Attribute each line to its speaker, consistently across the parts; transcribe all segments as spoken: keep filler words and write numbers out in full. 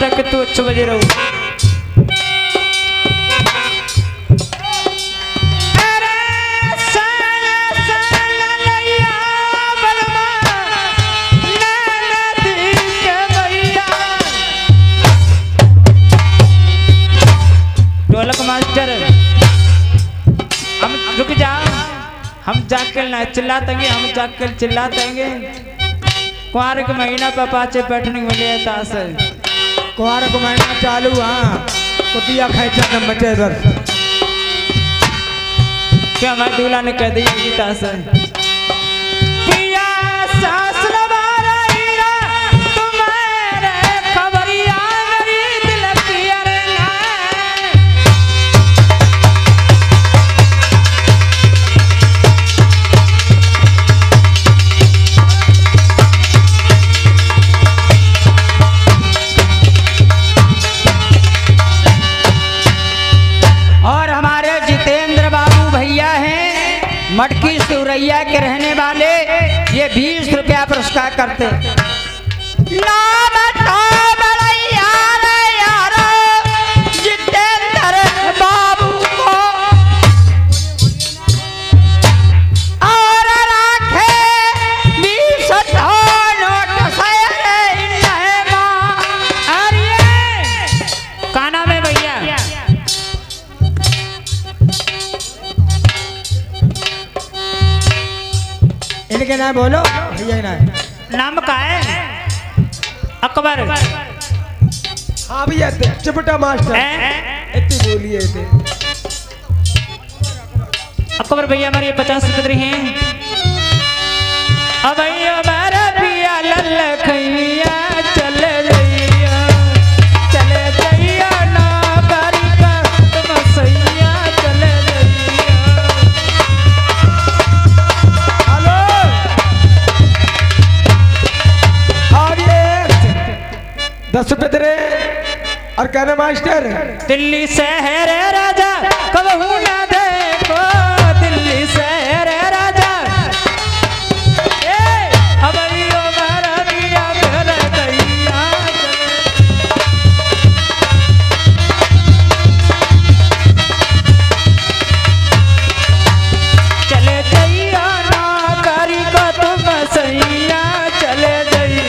Speaker 1: तक तू अच्छे बजे रहो। ढोलक मास्टर हम रुक जाओ, हम जाकर ना चिल्लातेंगे, हम जाकर चिल्लातेंगे। कुंवार का महीना पर पाचे बैठने मिले तास
Speaker 2: कुंवार का महीना चालू। हाँ कुतिया खैचा न बचे बस।
Speaker 1: क्या मैं दूल्हा ने कह दी गीता से
Speaker 2: मटकी सुरैया के रहने वाले ये बीस रुपया पुरस्कार करते। नाम जितेंद्र बाबू को और राखे बीस नोट
Speaker 1: का नाम है भैया?
Speaker 2: इनके नाम बोलो भैया नाम
Speaker 1: नाम का है? अकबर।
Speaker 2: हाँ भैया चपटा मास्टर इतनी बोलिए थे।
Speaker 1: अकबर भैया हमारे पचास रुपये हैं। अब हमारा पिया लल्लखैया चल रैया चल रैया ना करी का तुम सैया चल रैया।
Speaker 2: दस रुपये तेरे और कहना मास्टर
Speaker 1: दिल्ली शहर राजा कबहू ना देखो, दिल्ली शहर राजा ए अब यो मारा पिया मेरा दैया चले दैया ना करी को तुम सैया चले दैया।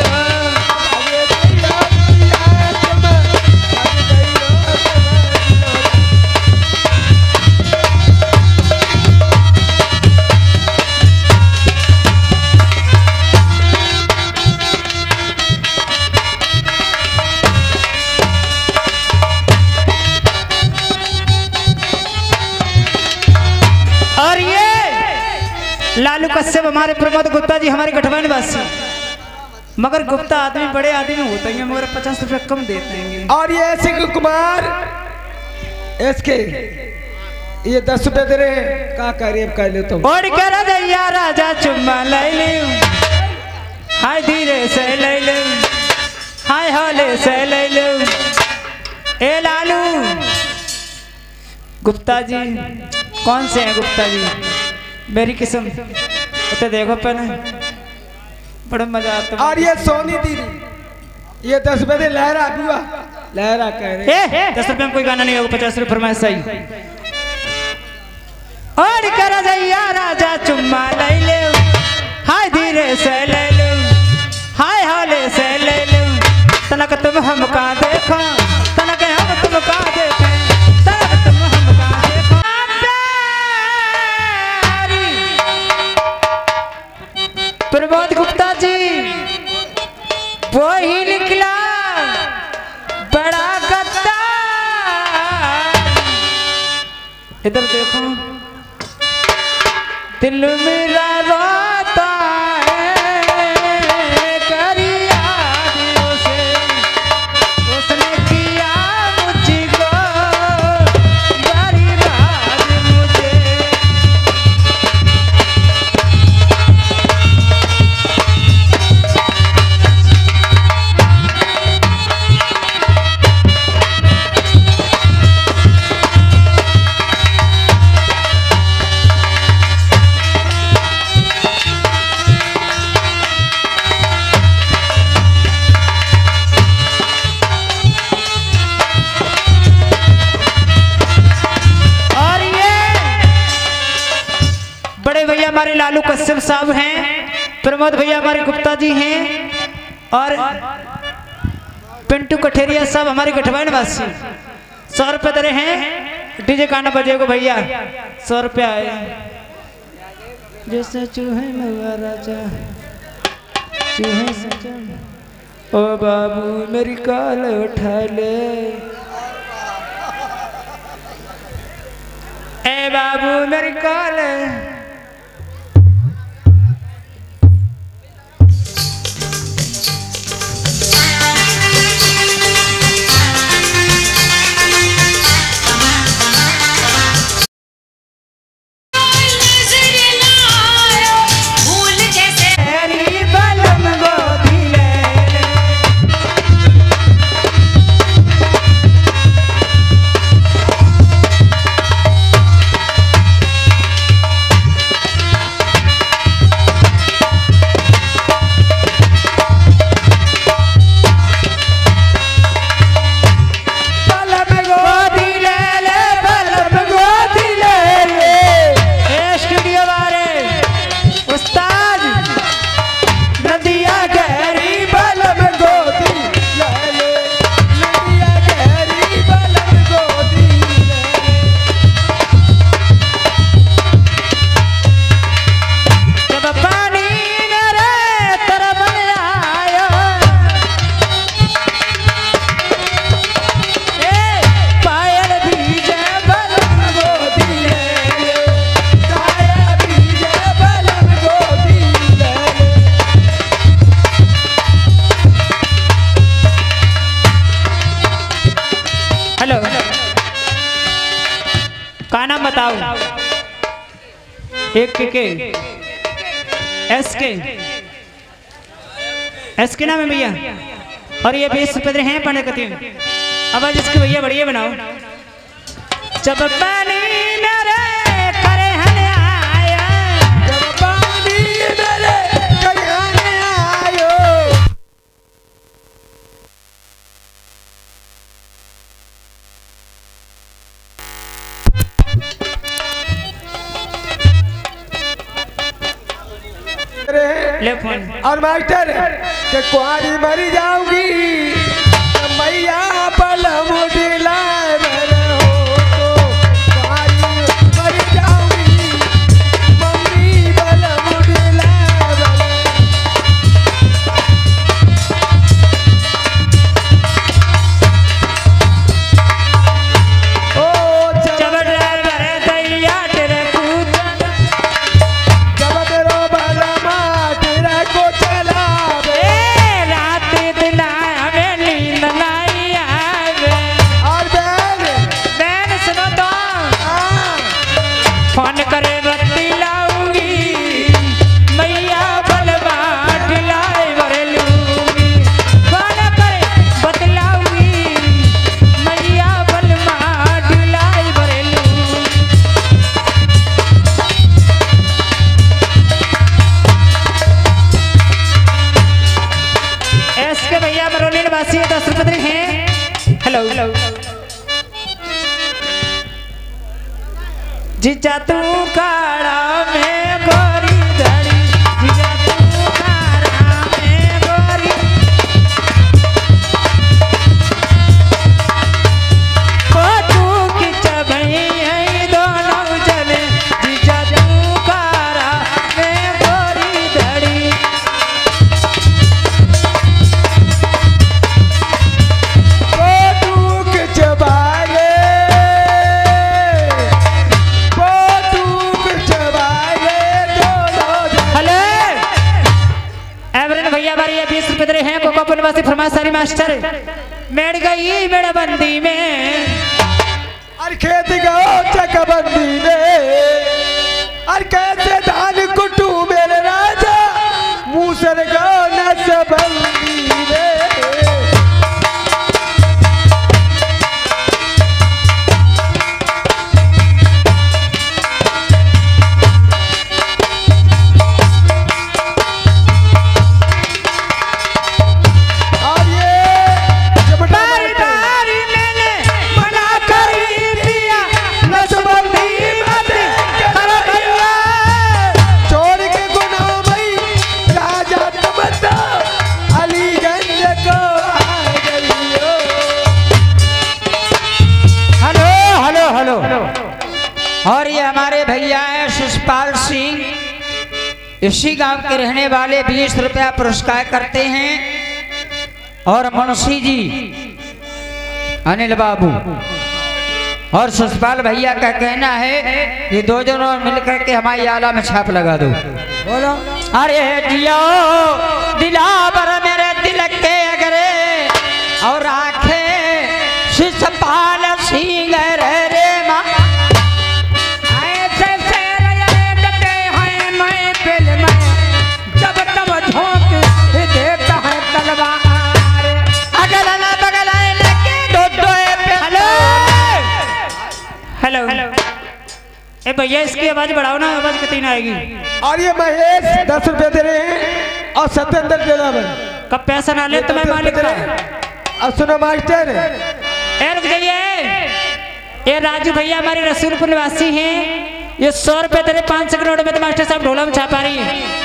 Speaker 1: लालू कश्यप हमारे प्रमोद गुप्ता जी हमारे गठबंधन बस, मगर गुप्ता आदमी बड़े आदमी होते हैं मगर पचास रुपए कम देते हैं।
Speaker 2: और ये ऐसे कुमार इसके ये दस रुपए दे रहे का करीब कर ले तुम
Speaker 1: और कर दैया राजा चुम्मा ले ले हाय धीरे से ले ले हाय हौले से ले ले। ए लालू गुप्ता जी कौन से हैं गुप्ता जी? मेरी किस्म तो देखो पहले बड़ा मजा आता है।
Speaker 2: और ये सोनी दीदी ये दस रुपए दे लहरा बुआ लहरा कह रहे
Speaker 1: ए दस रुपए में कोई गाना नहीं होगा, पचास रुपए फरमाइश सही। और कर दैया राजा चुम्मा ले ले हाय धीरे से ले ले हाय हौले से ले ले। तनक तुम हमका देखो तनक हम तुमका देखे तनक तुम हमका देखो। प्रमोद गुप्ता जी वो ही निकला बड़ा गद्दार। इधर देखो दिल मेरा रोता है करिया दिलों से उसने किया मुझको बड़ी राज मुझे। लालू कश्यप साहब हैं, प्रमोद भैया हमारे गुप्ता जी हैं और पिंटू कठेरिया साहब हमारे गठवाइन वासी सौ रुपये दे रहे हैं। डीजे गाना बजेगा भैया, सौ रुपया है। जैसे चूहे मवा राजा चूहे सजा, ओ बाबू मेरी काल उठा ले, ए बाबू मेरी काल। का नाम बताओ? एक के, के एस के एस के नाम है भैया, और ये बीस रुपये हैं पढ़ने कती। अब आज इसके भैया बढ़िया बनाओ। जब पानी मेरे करे हने आया,
Speaker 2: जब पानी मेरे करे हने आयो,
Speaker 1: ले फोन।
Speaker 2: और मास्टर के कुआरी मरी जाऊंगी मैया पल मुझलाए मेरे हो तो कुआरी मरी जाऊंगी मम्मी पल मुझलाए ओ
Speaker 1: जब ड्राइवर दैया तेरे पूछ,
Speaker 2: जब तेरो बलमा तेरा को चला
Speaker 1: ए रात दिन हमें नींद नहीं आवे।
Speaker 2: और बैल
Speaker 1: बैन सुनो तो फोन करे बत्ती लाऊंगी मैया बलवा ढिलाई भर लूंगी, फोन करे बतलाऊंगी मैया बलवा ढिलाई भर लूंगी। एस के भैया बरौली निवासी है, दस रुपये हैं। हेलो हेलो जीजा तू काड़ा में गोरी धड़ी, जीजा तू काड़ा में गोरी, ओ तू की चबई है दोनों जने, जीजा तू काड़ा में गोरी धड़ी।
Speaker 2: कोटूक चबाले कोटूक चबाले दोनों
Speaker 1: हेलो एवरेन भैया बारी ये बीस रुपये दे रहे हैं। कोकापुर निवासी फरमाइश सारी मास्टर मेड़ गई मेड़ बंदी में,
Speaker 2: और खेत गो चकबंदी में, और कैसे धान कुटू मेरे राजा मूसर गो नसबंदी में। और ये जबटा
Speaker 1: बारी बारी मैंने मना कर दिया नसबंदी मत करो भैया।
Speaker 2: चोरी
Speaker 1: और ये हमारे भैया हैं शिषपाल सिंह, इसी गांव के रहने वाले, बीस रुपया पुरस्कार करते हैं। और मुंशी जी अनिल बाबू और शिषपाल भैया का कहना है ये दो जनों मिलकर के हमारी आला में छाप लगा दो।
Speaker 2: बोलो।
Speaker 1: अरे जियो दिलावर मेरे दिल के अगरे और आखे शिषपाल सिंह रे माँ
Speaker 2: ऐसे से डटे हैं मैं दिल में, जब तब झोंक देता है तलवार।
Speaker 1: अगल न बगल लेके दो दो हेलो हेलो हेलो ए भैया इसकी आवाज बढ़ाओ ना, आवाज कितनी आएगी।
Speaker 2: और ये महेश दस रुपए दे रहे हैं और सत्येंद्र दे रहा है।
Speaker 1: कब पैसा ना ले तो मैं मालिक का।
Speaker 2: और सुनो मास्टर,
Speaker 1: ए रुक जाइए, ये राजू भैया हमारे रसूलपुर निवासी हैं, ये सौ रुपए दे रहे, पाँच सौ के नोट में तो मास्टर साहब ढोला में छापा रही है।